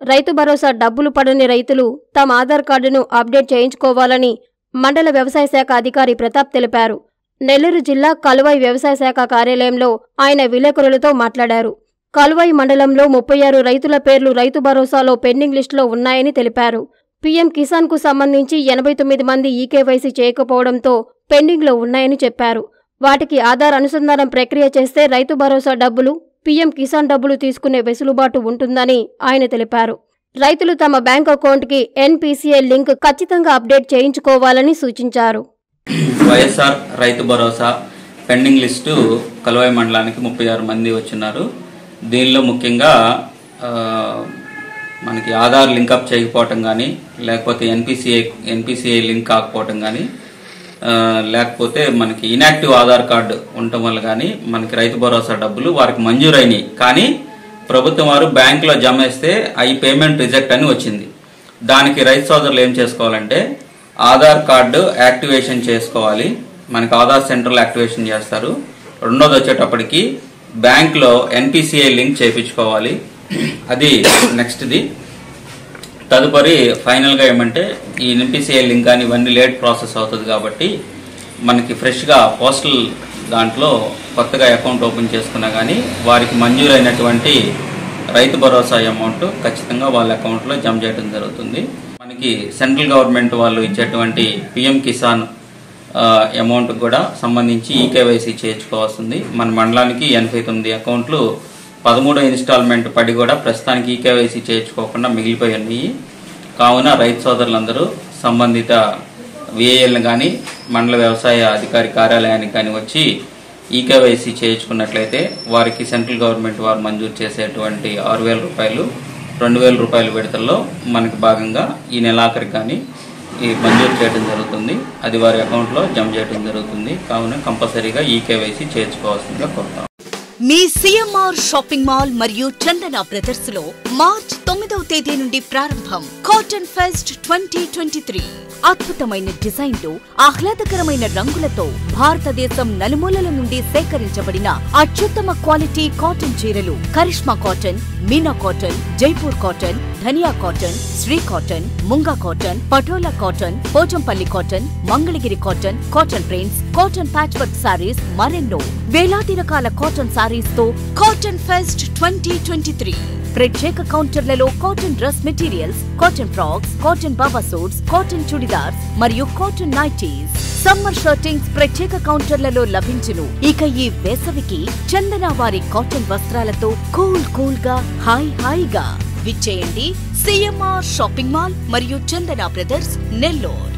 రైతు భరోసా డబ్బులు పడని రైతులు తమ ఆధార్ కార్డును అప్డేట్ చేయించుకోవాలని మండల వ్యవసాయ శాఖ అధికారి ప్రతాప్ తెలిపారు. నెల్లూరు జిల్లా కలువాయి వ్యవసాయ శాఖ కార్యాలయంలో ఆయన విలేకరులతో మాట్లాడారు. కలువాయి మండలంలో 36 రైతుల పేర్లు రైతు భరోసాలో పెండింగ్ లిస్టులో ఉన్నాయని తెలిపారు. పీఎం కిసాన్కు సంబంధించి 89 మంది ఈకేవైసీ చేయకపోవడంతో పెండింగ్లో ఉన్నాయని చెప్పారు. వాటికి ఆధార్ అనుసంధానం ప్రక్రియ చేస్తే రైతు భరోసా డబ్బులు, పీఎం కిసాన్ డబ్బులు తీసుకునే వెసులుబాటు ఉంటుందని ఆయన తెలిపారు. రైతులు తమ బ్యాంక్ అకౌంట్కి ఎన్పీసీఐ లింక్ ఖచ్చితంగా అప్డేట్ చేయించుకోవాలని సూచించారు. వైఎస్ఆర్ రైతు భరోసా పెండింగ్ లిస్టు కలువాయి మండలానికి 36 మంది వచ్చినారు. దీనిలో ముఖ్యంగా మనకి ఆధార్ లింకప్ చేయకపోవటం కానీ, లేకపోతే ఎన్పిసిఐ లింక్ కాకపోవటం కానీ, లేకపోతే మనకి ఇన్యాక్టివ్ ఆధార్ కార్డు ఉండటం వల్ల కానీ మనకి రైతు భరోసా డబ్బులు వారికి మంజూరైనవి కానీ ప్రభుత్వం వారు బ్యాంకులో జమ వేస్తే అవి పేమెంట్ రిజెక్ట్ అని వచ్చింది. దానికి రైతు సోదరులు ఏం చేసుకోవాలంటే ఆధార్ కార్డు యాక్టివేషన్ చేసుకోవాలి. మనకి ఆధార్ సెంటర్లో యాక్టివేషన్ చేస్తారు. రెండోది వచ్చేటప్పటికి బ్యాంక్లో ఎన్పిసిఐ లింక్ చేయించుకోవాలి. అది నెక్స్ట్ది. తదుపరి ఫైనల్గా ఏమంటే ఈ ఎన్పిసిఐ లింక్ కానీ ఇవన్నీ లేట్ ప్రాసెస్ అవుతుంది కాబట్టి మనకి ఫ్రెష్గా పోస్టల్ దాంట్లో కొత్తగా అకౌంట్ ఓపెన్ చేసుకున్నా కానీ వారికి మంజూరైనటువంటి రైతు భరోసా అమౌంట్ ఖచ్చితంగా వాళ్ళ అకౌంట్లో జమ చేయడం జరుగుతుంది. మనకి సెంట్రల్ గవర్నమెంట్ వాళ్ళు ఇచ్చేటువంటి పిఎం కిసాన్ అమౌంట్ కూడా సంబంధించి ఈకేవైసీ చేయించుకోవాల్సింది. మన మండలానికి 89 అకౌంట్లు 13వ ఇన్స్టాల్మెంట్ పడి కూడా ప్రస్తుతానికి ఈకేవైసీ చేయించుకోకుండా మిగిలిపోయి ఉన్నాయి. కావున రైతు సోదరులందరూ సంబంధిత విఏఎల్ని కానీ మండల వ్యవసాయ అధికారి కార్యాలయానికి కానీ వచ్చి ఈకేవైసీ చేయించుకున్నట్లయితే వారికి సెంట్రల్ గవర్నమెంట్ వారు మంజూరు చేసేటువంటి 6,000 రూపాయలు 2,000 రూపాయల విడతల్లో మనకి భాగంగా ఈ నెలాఖరికి కానీ ఈ మంజూరు చేయడం జరుగుతుంది. అది వారి అకౌంట్లో జమ చేయడం జరుగుతుంది. కావున కంపల్సరీగా ఈకేవైసీ చేయించుకోవాల్సిందిగా కోరుతాం. మీ సిఎంఆర్ షాపింగ్ మాల్ మరియు చందన బ్రదర్స్ లో మార్చ్ 9వ తేదీ నుండి ప్రారంభం కాటన్ ఫెస్ట్ 2023. అద్భుతమైన డిజైన్లు, ఆహ్లాదకరమైన రంగులతో భారతదేశం నలుమూలల నుండి సేకరించబడిన అత్యుత్తమ క్వాలిటీ కాటన్ చీరలు Karishma cotton, Meena cotton, Jaipur cotton, Dhaniya cotton, Shri cotton, Munga cotton, Patola cotton, Pochampally cotton, Mangalagiri cotton, cotton prints, cotton patch work saris, మరెన్నో వేలాది రకాల కాటన్ సారీస్ తో కాటన్ ఫెస్ట్ 2023. ప్రత్యేక కౌంటర్లలో cotton dress materials, cotton frocks, cotton baba suits, cotton churidars మరియు కాటన్ నైటీస్, సమ్మర్ షర్టింగ్స్ ప్రత్యేక కౌంటర్లలో లభించును. ఇక ఈ వేసవికి చందన వారి కాటన్ వస్త్రాలతో కూల్ గా హాయిగా విచ్చేయండి. సిఎంఆర్ షాపింగ్ మాల్ మరియు చందన బ్రదర్స్, నెల్లూరు.